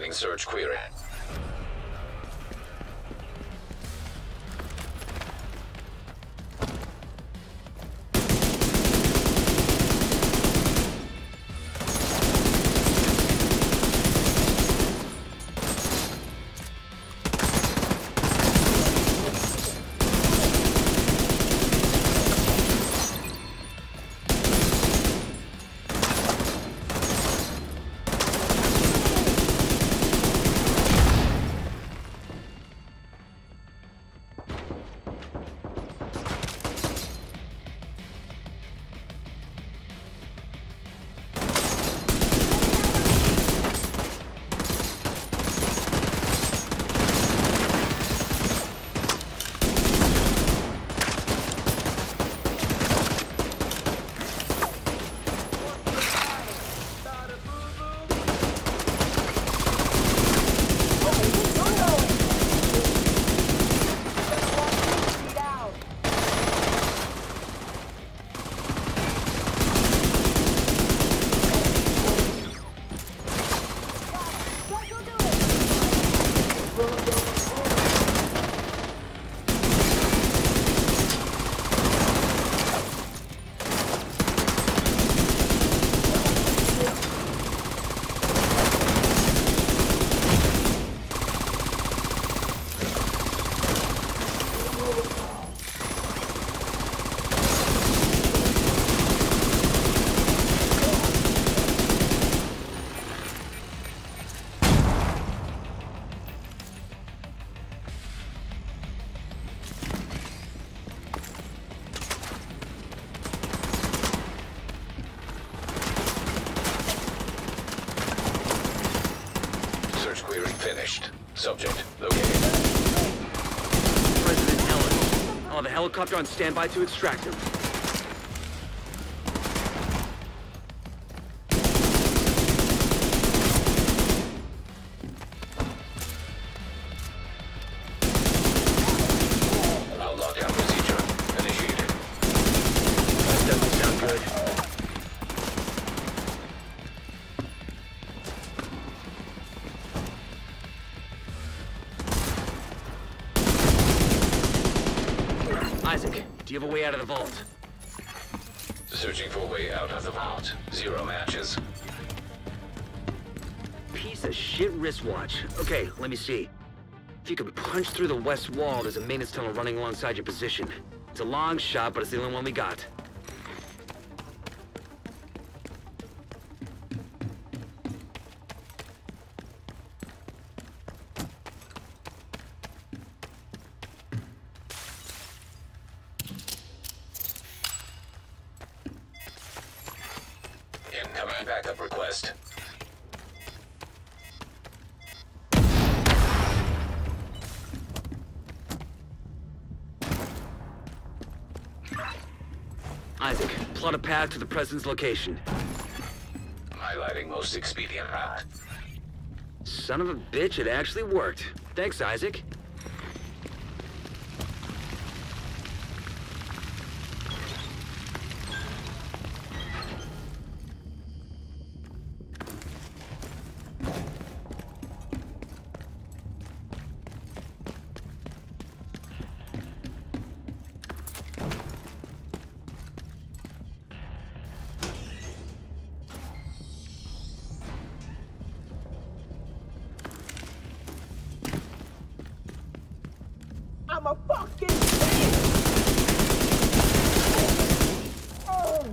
Beginning search query. Finished. Subject located. President Ellen. I'll have a helicopter on standby to extract him. I'll lock down procedure. Initiated. That doesn't sound good. Isaac, do you have a way out of the vault? Searching for a way out of the vault. 0 matches. Piece of shit wristwatch. Okay, let me see. If you can punch through the west wall, there's a maintenance tunnel running alongside your position. It's a long shot, but it's the only one we got. Incoming backup request. Isaac, plot a path to the President's location. Highlighting most expedient route. Son of a bitch, it actually worked. Thanks, Isaac. I'm a fucking idiot! Oh.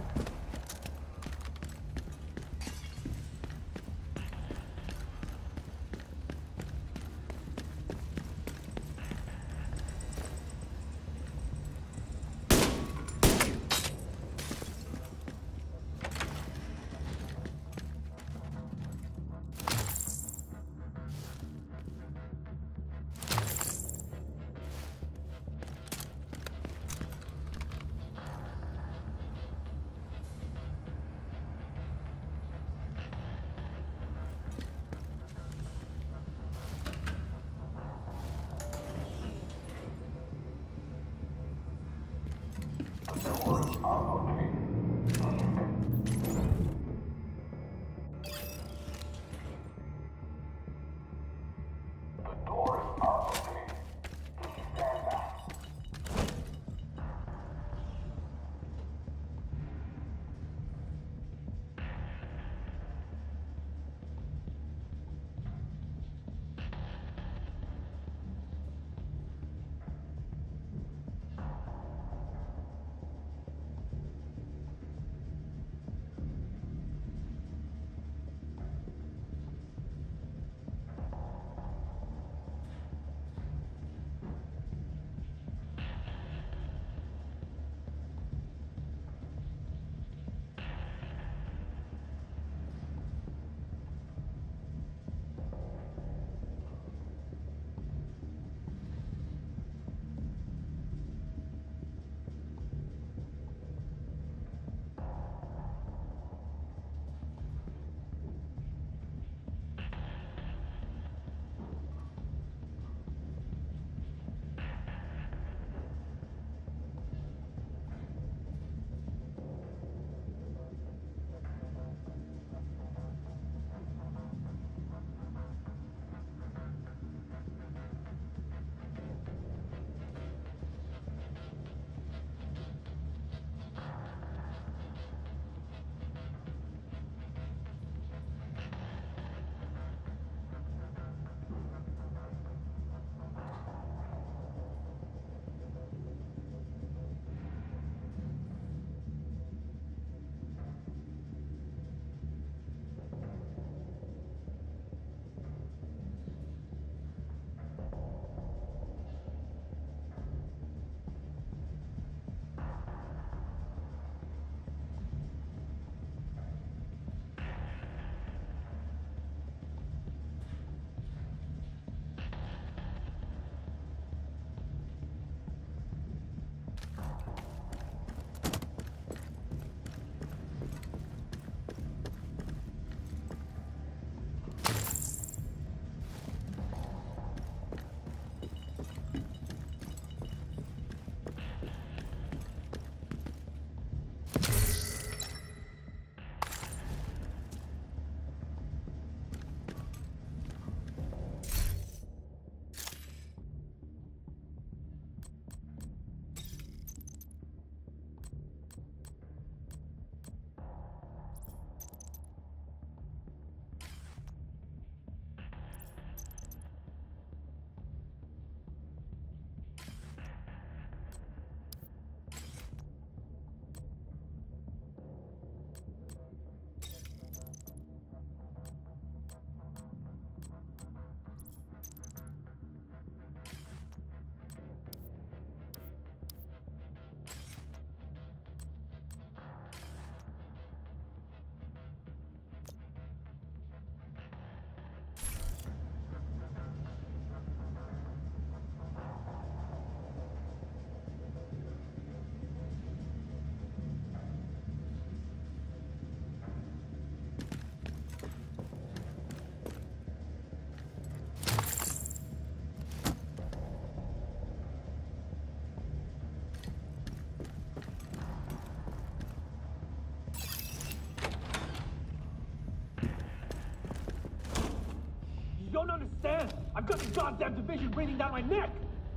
got the goddamn division breathing down my neck!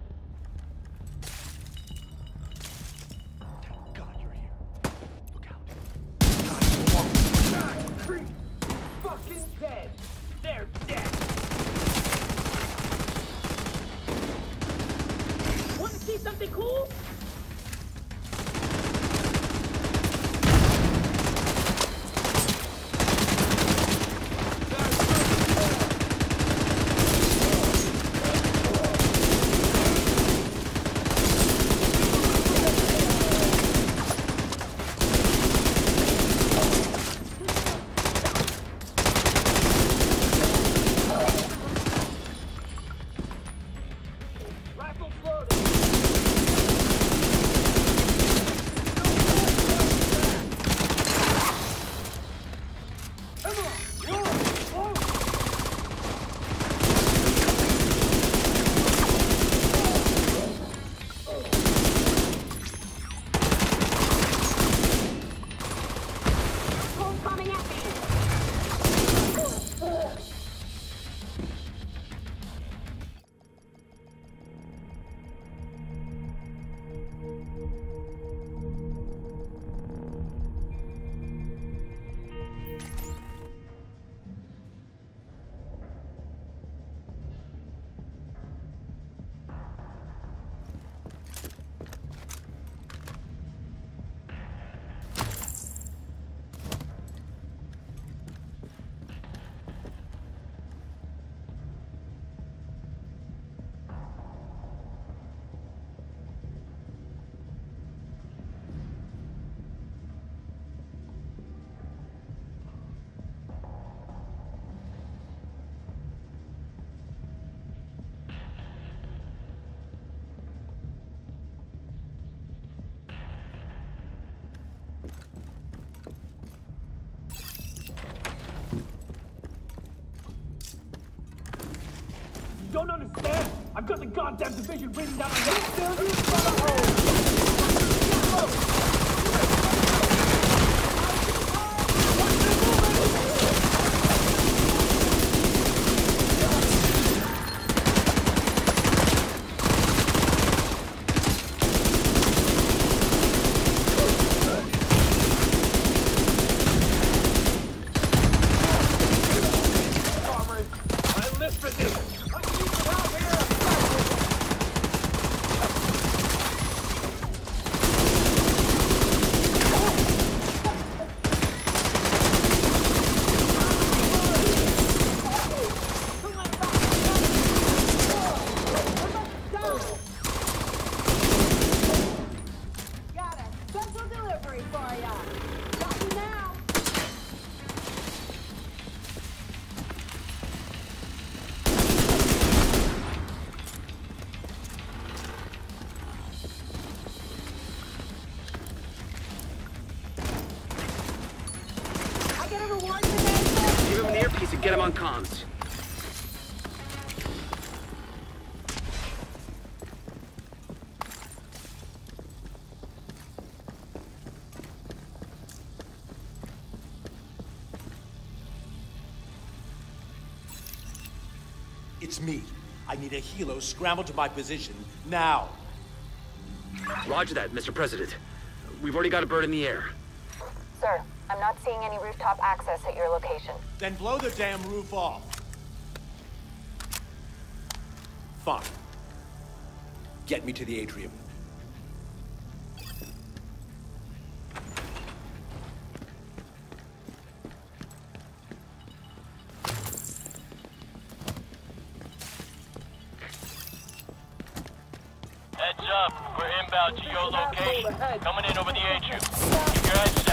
God, you're here. Look out. God, three fucking dead! They're dead! Want to see something cool? Rifle loaded! Come on! Whoa! Whoa! Cold coming at me. You don't understand? I've got the goddamn division breathing down my neck! I live for this! I need some help here! Got a special delivery for ya. Got you now. I get a reward today, sir? Give him an earpiece and get him on comms. It's me. I need a helo scrambled to my position now. Roger that, Mr. President. We've already got a bird in the air. Sir, I'm not seeing any rooftop access at your location. Then blow the damn roof off. Fine. Get me to the atrium. Heads up, we're inbound to your location. Coming in over the atrium. Keep your heads